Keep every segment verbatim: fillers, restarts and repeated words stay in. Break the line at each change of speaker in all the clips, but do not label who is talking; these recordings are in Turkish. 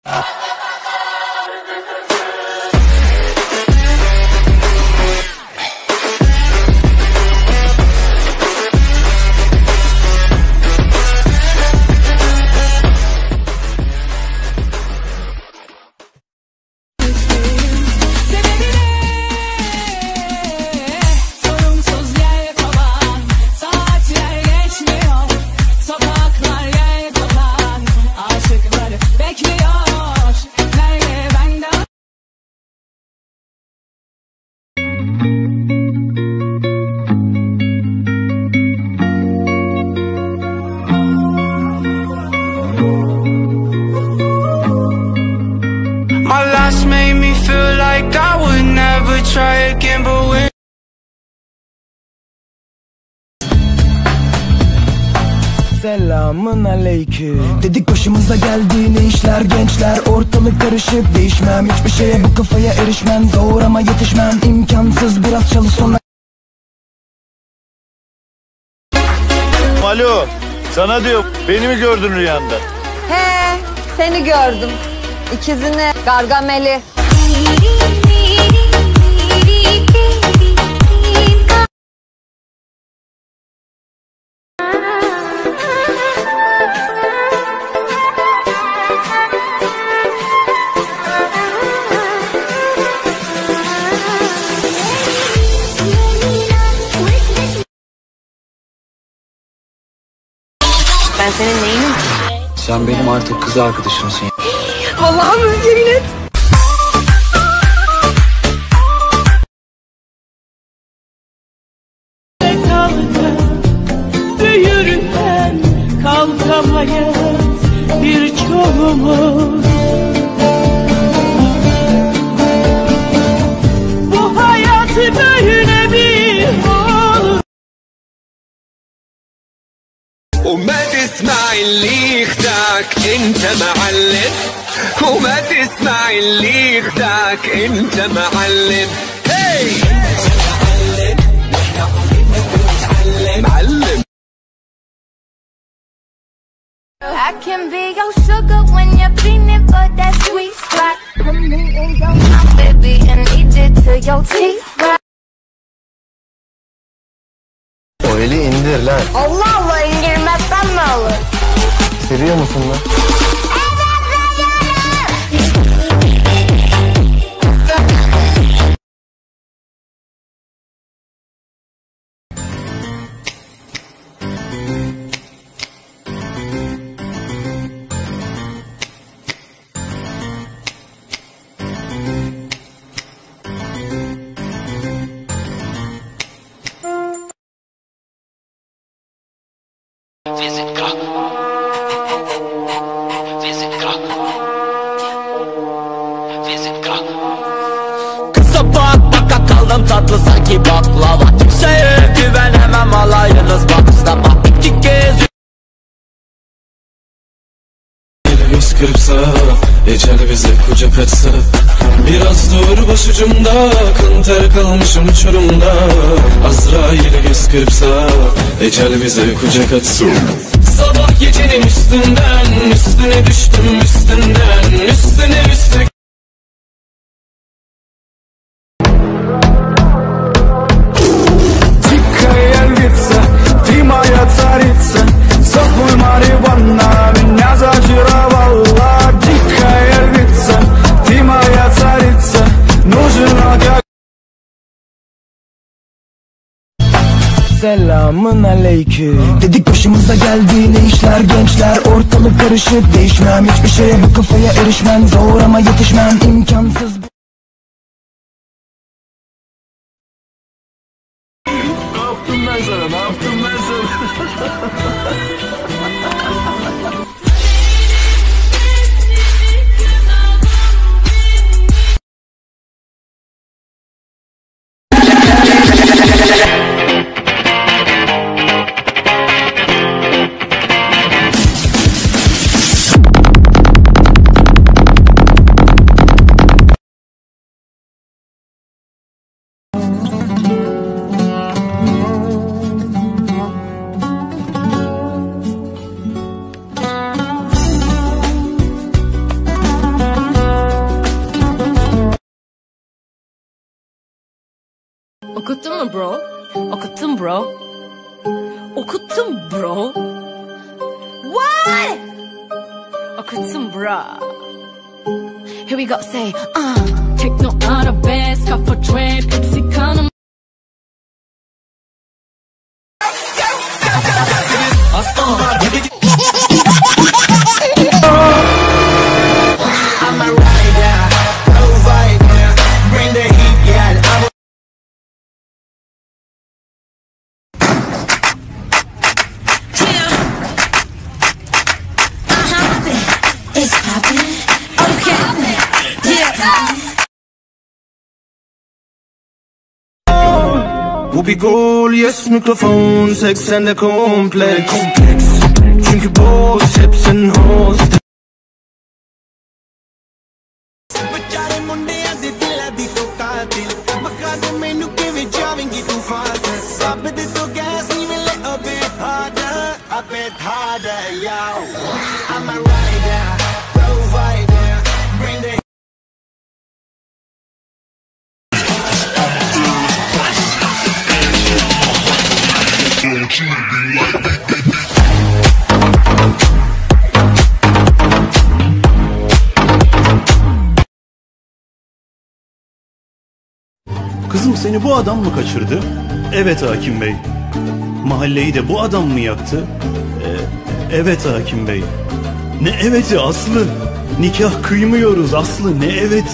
Selamın aleyküm. Dedik başımıza geldi ne işler gençler. Ortalık karışık, değişmem hiçbir şeye, bu kafaya erişmem. Zor ama yetişmem, imkansız, biraz çalış sonra.
Alo, sana diyor, beni mi gördün rüyanda?
He, seni gördüm. İkizini, Gargamel'i. Ben senin neyinim?
Sen benim artık kız arkadaşımsın.
Vallahi mı, yemin et.
Büyürken kalkamayız birçoğumuz. Bu hayatı böyle bir olur.
وما تسمع اللي يخدعك انت معلم وما تسمع اللي يخدعك انت معلم هي انت معلم نحن علمنا ونتعلم معلم
I can be your sugar when you're feeling for that sweet spot. Put me in your mouth, baby, and eat it till your teeth rot.
O eli indir lan.
Allah Allah, indirmezsen ne olur?
Seviyor musun lan?
Visit Glock. Visit Glock. Visit Glock.
Kısa bak baka kaldım tatlı sanki baklava. Kimseye güvenemem, alayınız bakışta bak iki kez.
Yüz kırpsa, ecel bize kucak açsa. Biraz dur başucumda, kan ter kalmışım uçurumda. Azrail yüz kırpsa, ecel bize kucak açsın. Sabah gecenin üstünden, üstüne düştüm üstünden, üstüne üstüne.
Дикая львица, ты моя царица. Запой марихуана, меня зачаровала. Дикая львица, ты моя царица. Нужен огонь. Selamın aleyküm. Dedik başımıza geldi ne işler gençler. Ortalık karışık, değişmem hiçbir şeye, bu kafaya erişmem. Zor ama yetişmem, imkansız.
Ne yaptım ben sana, ne yaptım ben sana?
Okuttun mu bro? Okuttum bro. Okuttum bro. What? Okuttum bro. Here we go, say, uh. Tekno arabesk, kafa trap, hepsi kanım. Aslanlar gibi. I'm a rider, provider, bring the heat, girl. I'm a It's poppin', okay, yeah.
Bu bir gol, yes mikrofon, seksende kompleks. Çünkü boss, hepsin host. Bachare mundiਆਂ ਦੇ ਦਿਲਾਂ ਦੀ ਤੋ ਕਾਤਿਲ ਬਖਾ ਦੇ ਮੈਨੂੰ ਕਿਵੇਂ ਜਾਵੇਂਗੀ ਤੂੰ ਫਾਸਟ ਰੱਬ ਦੇ ਤੋਂ ਗੈਸ ਨਹੀਂ ਮਿਲੇ ਅਬੇ harder, a bit harder, yo. I'm a rider, provider, bring the
Kızım seni bu adam mı kaçırdı? Evet hakim bey. Mahalleyi de bu adam mı yaktı? Ee, evet hakim bey. Ne eveti Aslı? Nikah kıymıyoruz Aslı, ne evet?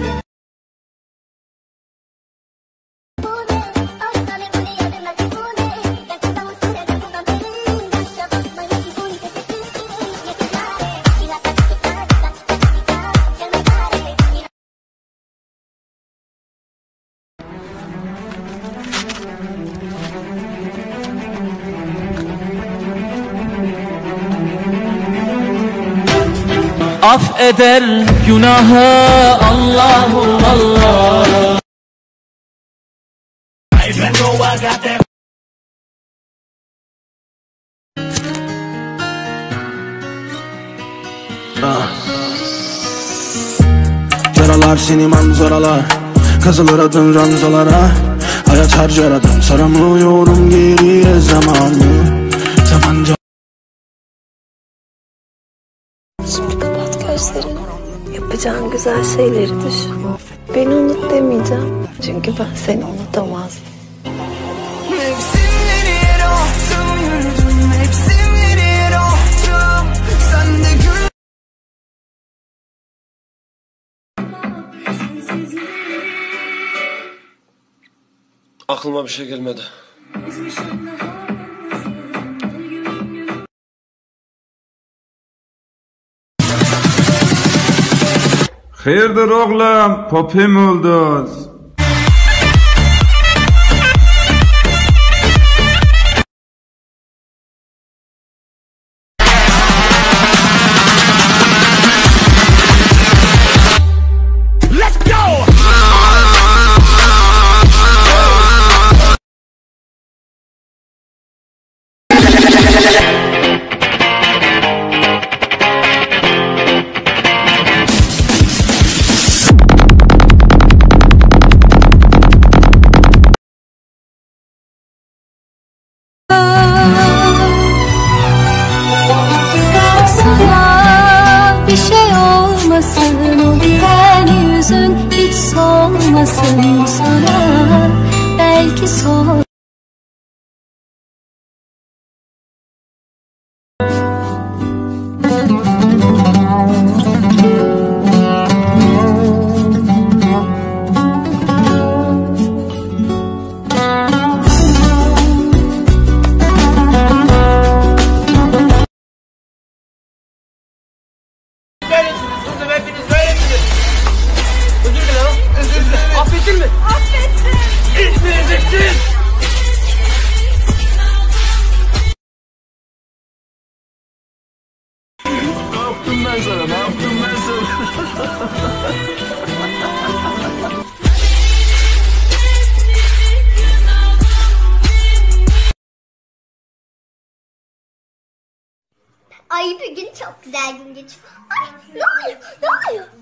Affeder günahı Allahu Allah.
Yaralar seni manzaralar, kazılır adın ranzalara. Hayat harcar adam, saramıyorum geriye zamanı. Tabanca
Şimdi kapat gözlerini. Yapacağın güzel şeyleri düşün. Beni unut demeyeceğim. Çünkü ben seni unutamazdım.
Mevsimleri yer oldum, yürüdüm. Mevsimleri yer oldum. Sen de gül.
Aklıma bir şey gelmedi.
Hayırdır oğlum, popi mi oldunuz?
Sana bir şey olmasın, o ten yüzün hiç solmasın sana, belki sol.
Affettin mi? Affettim. İtmeyeceksin.
Ne yaptım ben sana? Ne yaptım ben sana?
Ay bir gün çok güzel gün geçiyor. Ay ne oluyor? Ne oluyor?